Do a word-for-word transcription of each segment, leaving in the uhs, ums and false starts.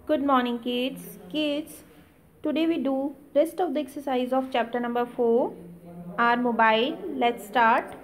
Good morning, kids. Kids, today we do rest of the exercise of chapter number four, our mobile. Let's start.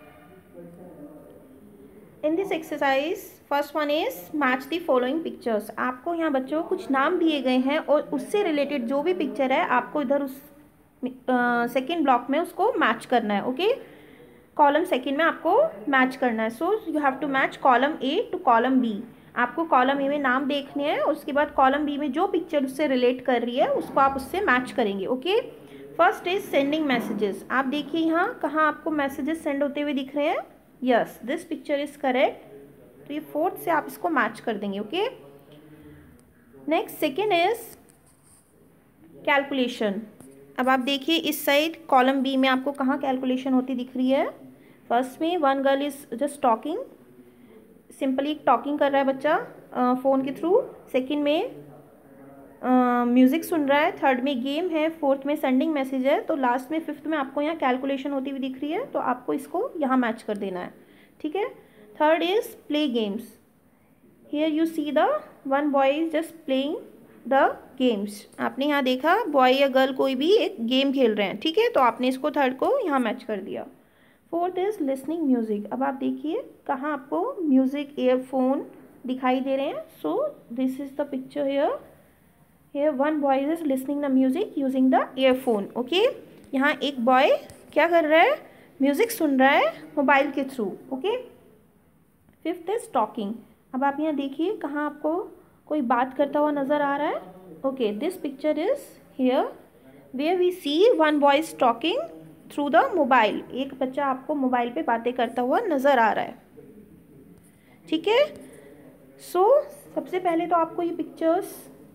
In this exercise, first one is match the following pictures. आपको यहाँ बच्चों कुछ नाम दिए गए हैं और उससे रिलेटेड जो भी पिक्चर है आपको इधर उस सेकेंड ब्लॉक में उसको मैच करना है. ओके, कॉलम सेकेंड में आपको मैच करना है. So you have to match column A to column B. आपको कॉलम ए में नाम देखने हैं और उसके बाद कॉलम बी में जो पिक्चर उससे रिलेट कर रही है उसको आप उससे मैच करेंगे. Okay, first is sending messages. आप देखिए यहाँ कहाँ आपको मैसेजेस सेंड होते हुए दिख रहे हैं. Yes, this picture is correct. तो ये फोर्थ से आप इसको मैच कर देंगे. Okay, next second is calculation. अब आप देखिए इस साइड कॉलम बी में आपको कहाँ कैलकुलेशन होती दिख रही है. फर्स्ट में one girl is just talking, simply talking कर रहा है बच्चा फ़ोन के थ्रू. सेकंड में म्यूज़िक uh, सुन रहा है. थर्ड में गेम है. फोर्थ में सेंडिंग मैसेज है. तो लास्ट में फिफ्थ में आपको यहाँ कैलकुलेशन होती हुई दिख रही है. तो आपको इसको यहाँ मैच कर देना है. ठीक है. Third is play games. Here you see the one boy is just playing the games. आपने यहाँ देखा बॉय या गर्ल कोई भी एक गेम खेल रहे हैं. ठीक है, तो आपने इसको थर्ड को यहाँ मैच कर दिया. Fourth is listening music. अब आप देखिए कहाँ आपको म्यूज़िक ईयरफोन दिखाई दे रहे हैं. So this is the picture here. Here one boy is listening the music using the earphone. Okay, यहाँ एक बॉय क्या कर रहा है, म्यूज़िक सुन रहा है मोबाइल के through. Okay, fifth is talking. अब आप यहाँ देखिए कहाँ आपको कोई बात करता हुआ नज़र आ रहा है. Okay, this picture is here where we see one boy is talking through the mobile. एक बच्चा आपको मोबाइल पे बातें करता हुआ नज़र आ रहा है. ठीक है. सो so, सबसे पहले तो आपको ये पिक्चर्स,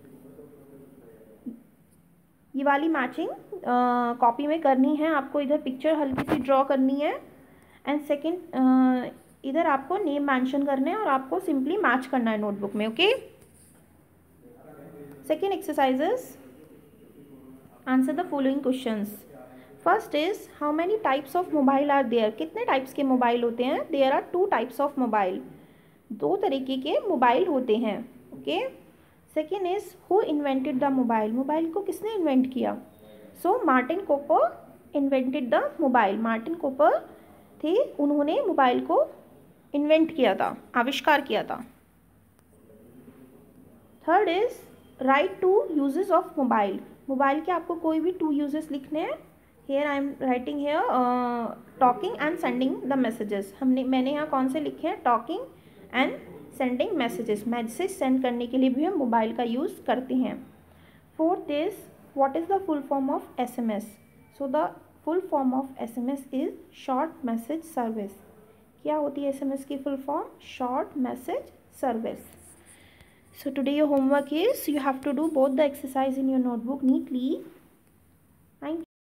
ये वाली मैचिंग कॉपी में करनी है. आपको इधर पिक्चर हल्की सी ड्रॉ करनी है. एंड सेकंड इधर आपको नेम मेंशन करने हैं और आपको सिंपली मैच करना है नोटबुक में. Okay, second exercises, answer the following questions. First is how many types of mobile are there. कितने टाइप्स के मोबाइल होते हैं. There are two types of mobile. दो तरीके के मोबाइल होते हैं. Okay. Second is who invented the mobile. Mobile को किसने इन्वेंट किया. So Martin Cooper invented the mobile. Martin Cooper थे, उन्होंने मोबाइल को इन्वेंट किया था, आविष्कार किया था. Third is write two uses of mobile. Mobile के आपको कोई भी टू यूजेस लिखने हैं. Here I am writing here talking and sending the messages. हमने मैंने यहाँ कौन से लिखे हैं, talking and sending messages. Message send करने के लिए भी हम मोबाइल का यूज़ करते हैं. Fourth is what is the full form of S M S. So the full form of S M S is short message service. क्या होती है एस एम एस की full form, short message service. So today your homework is you have to do both the exercise in your notebook neatly